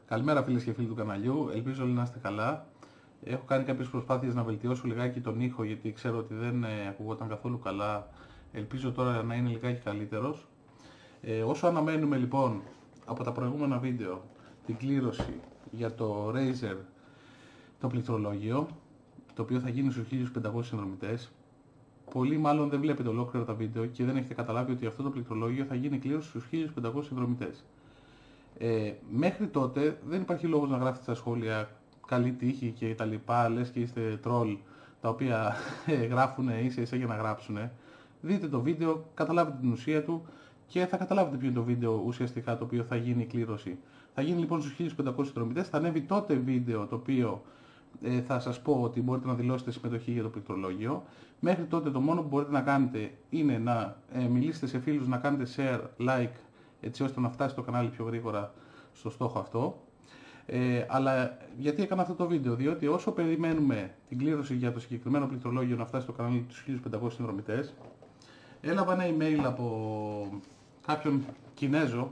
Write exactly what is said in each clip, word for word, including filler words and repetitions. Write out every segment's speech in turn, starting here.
Καλημέρα φίλες και φίλοι του καναλιού, ελπίζω όλοι να είστε καλά. Έχω κάνει κάποιες προσπάθειες να βελτιώσω λιγάκι τον ήχο γιατί ξέρω ότι δεν ε, ακουγόταν καθόλου καλά. Ελπίζω τώρα να είναι λιγάκι καλύτερος. Ε, όσο αναμένουμε λοιπόν από τα προηγούμενα βίντεο την κλήρωση για το Razer το πληκτρολόγιο, το οποίο θα γίνει στους χίλιους πεντακόσιους συνδρομητές. Πολλοί μάλλον δεν βλέπετε ολόκληρα τα βίντεο και δεν έχετε καταλάβει ότι αυτό το πληκτρολόγιο θα γίνει κλήρωση στους χίλιους πεντακόσιους συνδρομητές. Ε, μέχρι τότε δεν υπάρχει λόγος να γράφετε στα σχόλια καλή τύχη και τα λοιπά, λες και είστε τρόλ τα οποία γράφουν ίσα ίσα για να γράψουν. Δείτε το βίντεο, καταλάβετε την ουσία του και θα καταλάβετε ποιο είναι το βίντεο ουσιαστικά το οποίο θα γίνει η κλήρωση. Θα γίνει λοιπόν στους χίλιους πεντακόσιους συνδρομητές, θα ανέβει τότε βίντεο το οποίο ε, θα σας πω ότι μπορείτε να δηλώσετε συμμετοχή για το πληκτρολόγιο. Μέχρι τότε το μόνο που μπορείτε να κάνετε είναι να ε, μιλήσετε σε φίλους, να κάνετε share, like, έτσι ώστε να φτάσει το κανάλι πιο γρήγορα στο στόχο αυτό. Ε, αλλά γιατί έκανα αυτό το βίντεο, διότι όσο περιμένουμε την κλήρωση για το συγκεκριμένο πληκτρολόγιο να φτάσει στο κανάλι τους χίλιους πεντακόσιους συνδρομητές, έλαβα ένα email από κάποιον Κινέζο,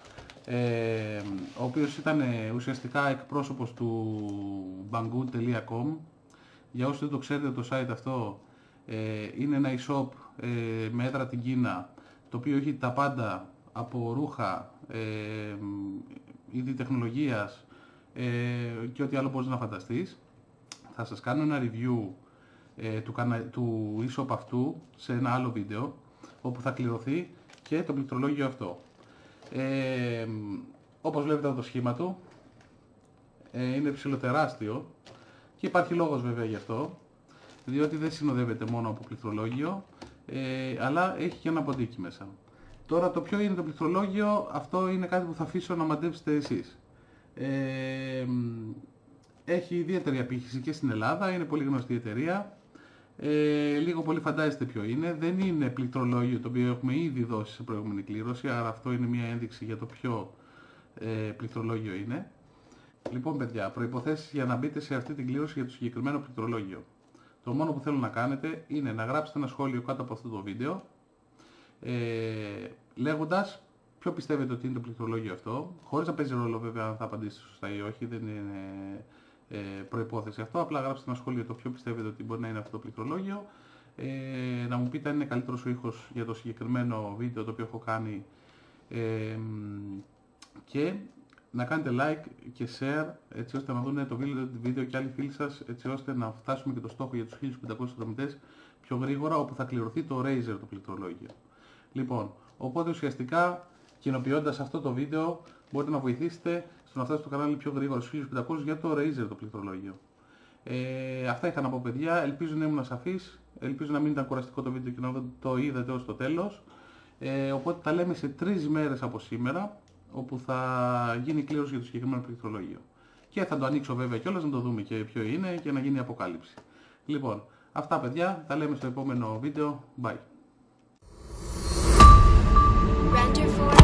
ε, ο οποίος ήταν ε, ουσιαστικά εκπρόσωπος του banggood τελεία com. Για όσοι δεν το ξέρετε, το site αυτό ε, είναι ένα e-shop ε, με έδρα την Κίνα, το οποίο έχει τα πάντα από ρούχα, ε, είδη τεχνολογίας ε, και ό,τι άλλο μπορείς να φανταστείς. Θα σας κάνω ένα review ε, του, του e-shop αυτού σε ένα άλλο βίντεο, όπου θα κληρωθεί και το πληκτρολόγιο αυτό. Ε, όπως βλέπετε από το σχήμα του, ε, είναι ψηλοτεράστιο και υπάρχει λόγος βέβαια γι' αυτό, διότι δεν συνοδεύεται μόνο από πληκτρολόγιο, ε, αλλά έχει και ένα ποντίκι μέσα. Τώρα το ποιο είναι το πληκτρολόγιο, αυτό είναι κάτι που θα αφήσω να μαντέψετε εσείς. Ε, έχει ιδιαίτερη απήχηση και στην Ελλάδα, είναι πολύ γνωστή εταιρεία. Ε, λίγο πολύ φαντάζεστε ποιο είναι. Δεν είναι πληκτρολόγιο το οποίο έχουμε ήδη δώσει σε προηγούμενη κλήρωση, άρα αυτό είναι μια ένδειξη για το ποιο ε, πληκτρολόγιο είναι. Λοιπόν παιδιά, προϋποθέσεις για να μπείτε σε αυτή την κλήρωση για το συγκεκριμένο πληκτρολόγιο. Το μόνο που θέλω να κάνετε είναι να γράψετε ένα σχόλιο κάτω από αυτό το βίντεο, Ε, λέγοντας ποιο πιστεύετε ότι είναι το πληκτρολόγιο αυτό, χωρίς να παίζει ρόλο βέβαια αν θα απαντήσετε σωστά ή όχι, δεν είναι ε, προϋπόθεση αυτό, απλά γράψτε ένα σχόλιο το ποιο πιστεύετε ότι μπορεί να είναι αυτό το πληκτρολόγιο, ε, να μου πείτε αν είναι καλύτερος ο ήχος για το συγκεκριμένο βίντεο το οποίο έχω κάνει, ε, και να κάνετε like και share έτσι ώστε να δουν το βίντεο και άλλοι φίλοι σας, έτσι ώστε να φτάσουμε και το στόχο για τους χίλιους πεντακόσιους συνδρομητές πιο γρήγορα, όπου θα κληρωθεί το Razer το πληκτρολόγιο. Λοιπόν, οπότε ουσιαστικά κοινοποιώντας αυτό το βίντεο μπορείτε να βοηθήσετε στο να φτάσει το κανάλι πιο γρήγορα στους χίλιους πεντακόσιους για το Razer το πληκτρολόγιο. Ε, αυτά είχα να πω παιδιά, ελπίζω να ήμουν σαφής, ελπίζω να μην ήταν κουραστικό το βίντεο και να το είδατε ως το τέλος. Ε, οπότε τα λέμε σε τρεις μέρες από σήμερα, όπου θα γίνει κλήρωση για το συγκεκριμένο πληκτρολόγιο. Και θα το ανοίξω βέβαια κιόλας να το δούμε και ποιο είναι και να γίνει αποκάλυψη. Λοιπόν, αυτά παιδιά, τα λέμε στο επόμενο βίντεο. Bye.